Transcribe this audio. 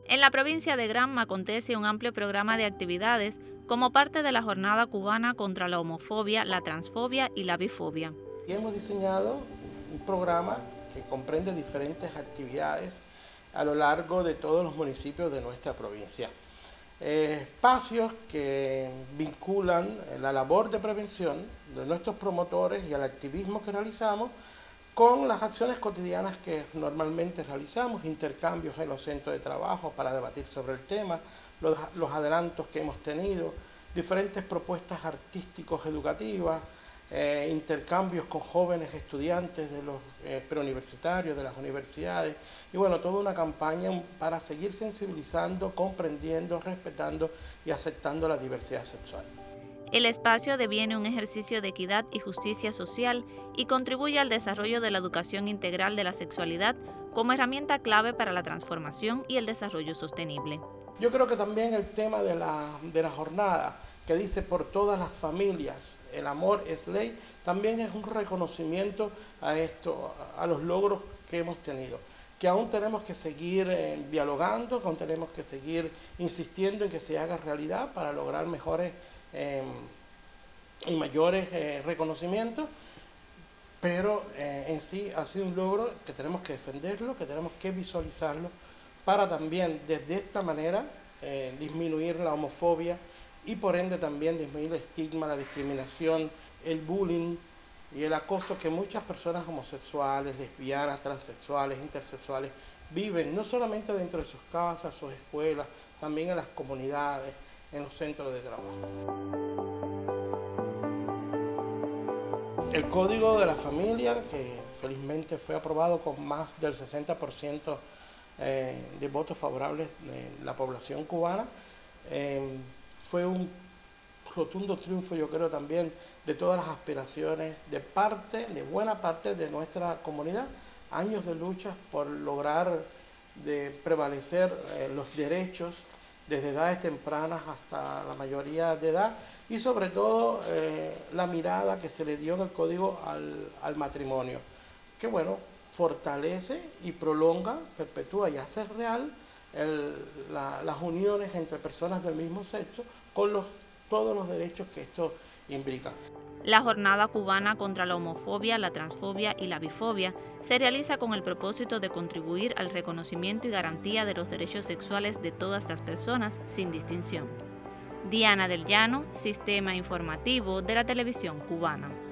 En la provincia de Granma acontece un amplio programa de actividades como parte de la Jornada Cubana contra la Homofobia, la Transfobia y la Bifobia. Y hemos diseñado un programa que comprende diferentes actividades a lo largo de todos los municipios de nuestra provincia. Espacios que vinculan la labor de prevención de nuestros promotores y el activismo que realizamos con las acciones cotidianas que normalmente realizamos, intercambios en los centros de trabajo para debatir sobre el tema, los adelantos que hemos tenido, diferentes propuestas artísticos educativas, intercambios con jóvenes estudiantes de los preuniversitarios, de las universidades, y bueno, toda una campaña para seguir sensibilizando, comprendiendo, respetando y aceptando la diversidad sexual. El espacio deviene un ejercicio de equidad y justicia social y contribuye al desarrollo de la educación integral de la sexualidad como herramienta clave para la transformación y el desarrollo sostenible. Yo creo que también el tema de la jornada, que dice por todas las familias, el amor es ley, también es un reconocimiento a los logros que hemos tenido, que aún tenemos que seguir dialogando, que aún tenemos que seguir insistiendo en que se haga realidad para lograr mejores y mayores reconocimientos, pero en sí ha sido un logro que tenemos que defenderlo, que tenemos que visualizarlo, para también desde esta manera disminuir la homofobia y por ende también disminuir el estigma, la discriminación, el bullying y el acoso que muchas personas homosexuales, lesbianas, transexuales, intersexuales viven, no solamente dentro de sus casas, sus escuelas, también en las comunidades, en los centros de trabajo. El Código de la Familia, que felizmente fue aprobado con más del 60% de votos favorables de la población cubana, fue un rotundo triunfo, yo creo, también de todas las aspiraciones de buena parte de nuestra comunidad, años de lucha por lograr de prevalecer los derechos desde edades tempranas hasta la mayoría de edad y sobre todo la mirada que se le dio en el código al matrimonio, que bueno, fortalece y prolonga, perpetúa y hace real las uniones entre personas del mismo sexo con todos los derechos que esto implica. La Jornada Cubana contra la Homofobia, la Transfobia y la Bifobia se realiza con el propósito de contribuir al reconocimiento y garantía de los derechos sexuales de todas las personas sin distinción. Diana del Llano, Sistema Informativo de la Televisión Cubana.